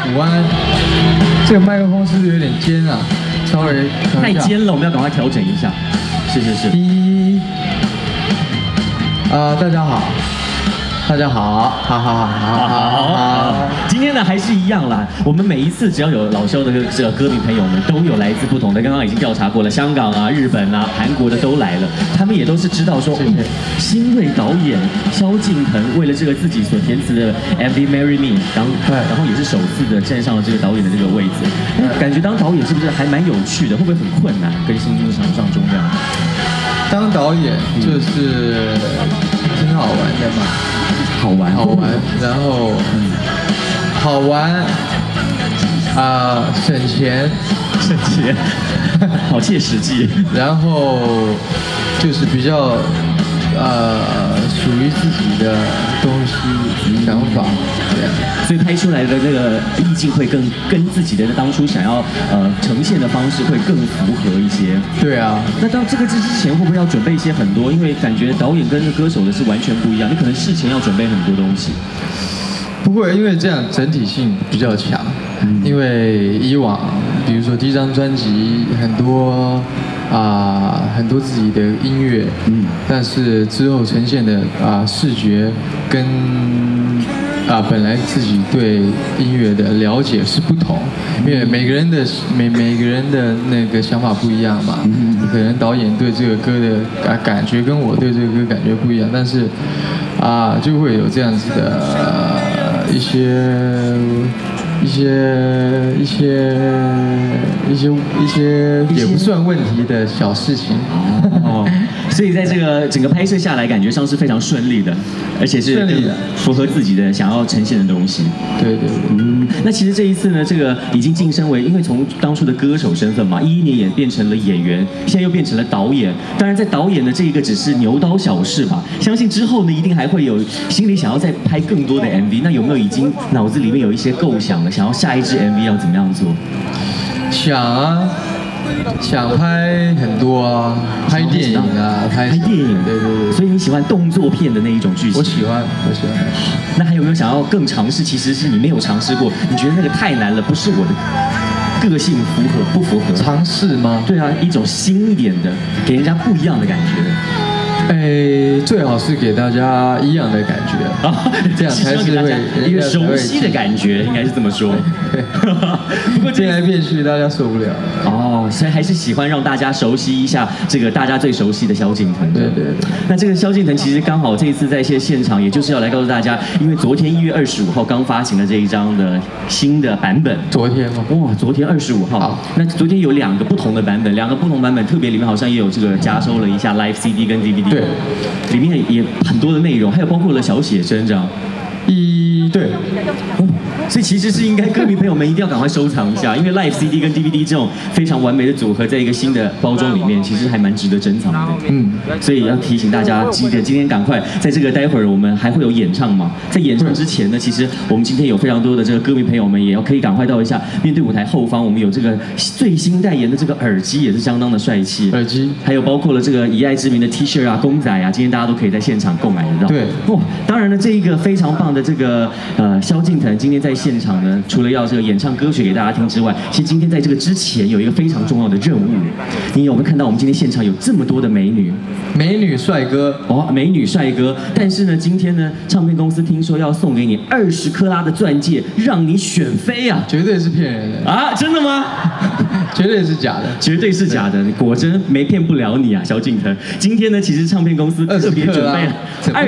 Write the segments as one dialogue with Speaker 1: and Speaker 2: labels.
Speaker 1: 午安。这个麦克风是不是有点尖啊？稍微
Speaker 2: 太尖了，我们要赶快调整一下。是。
Speaker 1: 大家好。大家好，好。
Speaker 2: 今天呢还是一样啦，我们每一次只要有老萧的这个歌迷朋友们，都有来自不同的，刚刚已经调查过了，香港啊、日本啊、韩国的都来了，他们也都是知道说，新锐导演萧敬腾为了这个自己所填词的 MV《Marry Me》，然后也是首次的站上了这个导演的这个位置，感觉当导演是不是还蛮有趣的？会不会很困难？跟新剧场上中这样？
Speaker 1: 当导演就是挺好玩的嘛。好玩，然后好玩省钱，
Speaker 2: 好切实际。
Speaker 1: 然后就是比较属于自己的东西想法，这样。
Speaker 2: 所以拍出来的这个意境会更跟自己的当初想要呈现的方式会更符合一些。
Speaker 1: 对啊。
Speaker 2: 那到这个之前会不会要准备一些很多？因为感觉导演跟歌手的是完全不一样，你可能事前要准备很多东西。
Speaker 1: 不会，因为这样整体性比较强。因为以往，比如说第一张专辑很多自己的音乐，但是之后呈现的视觉跟本来自己对音乐的了解是不同，因为每个人的那个想法不一样嘛。可能导演对这个歌的感觉跟我对这个歌感觉不一样，但是就会有这样子的一些也不算问题的小事情。
Speaker 2: 所以在这个整个拍摄下来，感觉上是非常顺利的，而且是符合自己的想要呈现的东西。
Speaker 1: 对。
Speaker 2: 那其实这一次呢，这个已经晋升为，因为从当初的歌手身份嘛，11年也变成了演员，现在又变成了导演。当然，在导演的这一个只是牛刀小试吧，相信之后呢，一定还会有心里想要再拍更多的 MV。那有没有已经脑子里面有一些构想了，想要下一支 MV 要怎么样做？
Speaker 1: 想拍很多啊，拍电影啊，拍电影，对。
Speaker 2: 所以你喜欢动作片的那一种剧情？
Speaker 1: 我喜欢。
Speaker 2: 那还有没有想要更尝试？其实是你没有尝试过，你觉得那个太难了，不是我的个性不符合？
Speaker 1: 尝试吗？
Speaker 2: 对啊，一种新一点的，给人家不一样的感觉。
Speaker 1: 最好是给大家一样的感觉啊，这样才是会
Speaker 2: 一个熟悉的感觉，应该是这么说。
Speaker 1: 不过变来变去，大家受不了。
Speaker 2: 所以还是喜欢让大家熟悉一下这个大家最熟悉的萧敬腾。
Speaker 1: 对。
Speaker 2: 那这个萧敬腾其实刚好这一次在现场，也就是要来告诉大家，因为昨天1月25号刚发行了这一张的新的版本。
Speaker 1: 昨天吗？
Speaker 2: 哇，昨天25号。那昨天有2个不同的版本，特别里面好像也有这个加收了一下 Live CD 跟 DVD。对，里面也很多的内容，还有包括了小写真这样。
Speaker 1: 对。
Speaker 2: 所以其实是应该歌迷朋友们一定要赶快收藏一下，因为 Live CD 跟 DVD 这种非常完美的组合，在一个新的包装里面，其实还蛮值得珍藏的。所以要提醒大家，记得今天赶快在这个待会儿我们还会有演唱嘛，在演唱之前呢，其实我们今天有非常多的这个歌迷朋友们，也要可以赶快到一下面对舞台后方，我们有这个最新代言的这个耳机，也是相当的帅气。耳机还有包括了这个以爱之名的 T 恤啊、公仔啊，今天大家都可以在现场购买得到。对。当然呢，这一个非常棒的这个萧敬腾今天在现场呢，除了要这个演唱歌曲给大家听之外，其实今天在这个之前有一个非常重要的任务。你有没有看到我们今天现场有这么多的美女帅哥？美女帅哥。但是呢，今天呢，唱片公司听说要送给你20克拉的钻戒，让你选妃啊！
Speaker 1: 绝对是骗人的
Speaker 2: 啊！真的吗？
Speaker 1: 绝对是假的，
Speaker 2: 绝对是假的。果真没骗不了你啊，萧敬腾。今天呢，其实唱片公司特别准备了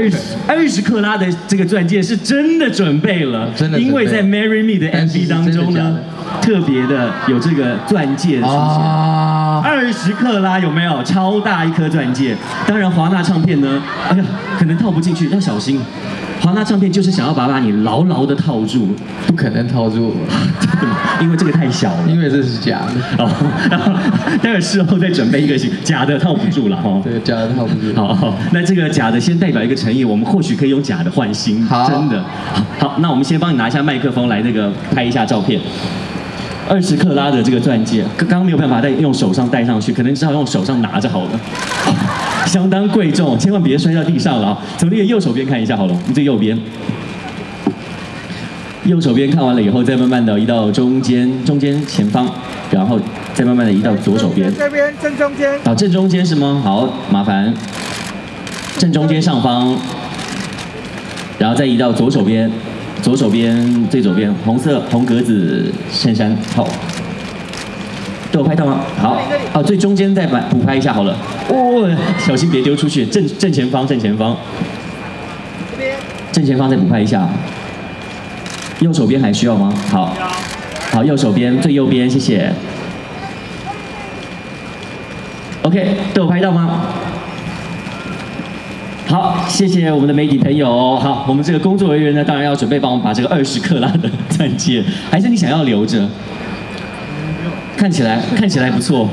Speaker 2: 20克拉的这个钻戒，是真的准备了，因为在 Marry Me 的 MV 当中呢，特别的有这个钻戒的出现。20克拉有没有？超大一颗钻戒。当然华纳唱片呢，可能套不进去，要小心。华纳唱片就是想要把你牢牢的套住，
Speaker 1: 不可能套住，
Speaker 2: 因为这个太小了，
Speaker 1: 因为这是假的。
Speaker 2: 待会事后再准备一个假的套不住了哈。
Speaker 1: 对，假的套不住。
Speaker 2: 好，那这个假的先代表一个诚意，我们或许可以用假的换新，真的。好，那我们先帮你拿一下麦克风来那个拍一下照片。20克拉的这个钻戒，刚刚没有办法再用手上戴上去，可能只好用手上拿着好了。相当贵重，千万别摔到地上了啊！从那个右手边看一下好了，你这右边。 右手边看完了以后，再慢慢的移到中间前方，然后再慢慢的移到左手边。
Speaker 3: 这边正中间。
Speaker 2: 好，正中间是吗？好，麻烦。正中间上方，然后再移到左手边，最左边，红格子衬衫，好。都有拍到吗？好，哦，最中间再补拍一下好了。哦，小心别丢出去。正前方，正前方再补拍一下。右手边还需要吗？好，好，右手边最右边，谢谢。OK， 都有拍到吗？好，谢谢我们的媒体朋友。好，我们这个工作人员呢，当然要准备帮我们把这个20克拉的钻戒，还是你想要留着？看起来不错。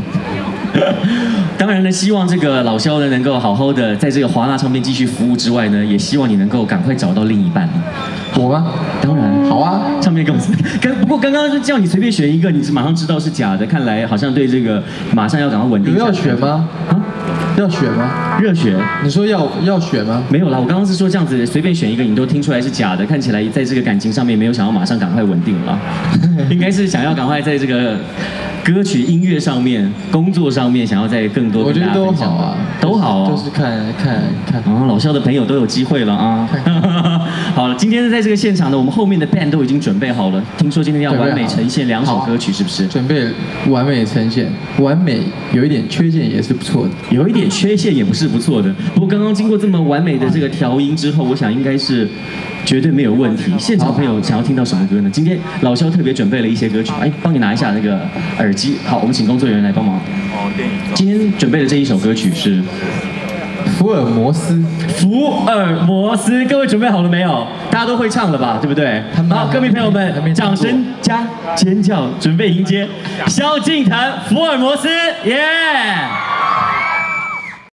Speaker 2: 当然呢，希望这个老萧呢能够好好的在这个华纳唱片继续服务之外呢，也希望你能够赶快找到另一半。
Speaker 1: 我吗？
Speaker 2: 当然，
Speaker 1: 好啊。
Speaker 2: 唱片公司。不过刚刚是叫你随便选一个，你是马上知道是假的，看来好像对这个马上要赶快稳定。
Speaker 1: 有要选吗？啊？要选吗？
Speaker 2: 热血？
Speaker 1: 你说要选吗？
Speaker 2: 没有啦，我刚刚是说这样子随便选一个，你都听出来是假的，看起来在这个感情上面没有想要马上赶快稳定了，应该是想要赶快在这个歌曲音乐上面、工作上面想要再更多。
Speaker 1: 我觉得都好啊，
Speaker 2: 都好哦。
Speaker 1: 就是看。
Speaker 2: 啊，老萧的朋友都有机会了啊。好了，今天在这个现场呢，我们后面的 band 都已经准备好了。听说今天要完美呈现2首歌曲，是不是？
Speaker 1: 准备完美呈现，完美有一点缺陷也是不错的，
Speaker 2: 有一点缺陷也不是不错的。不过刚刚经过这么完美的这个调音之后，我想应该是绝对没有问题。现场朋友想要听到什么歌呢？今天老萧特别准备了一些歌曲，哎，帮你拿一下那个耳机。好，我们请工作人员来帮忙。哦，电影。今天准备的这一首歌曲是
Speaker 1: 福尔摩斯。
Speaker 2: 福尔摩斯，各位准备好了没有？大家都会唱了吧，对不对？好，歌迷朋友们，掌声加尖叫，准备迎接萧敬腾福尔摩斯，耶！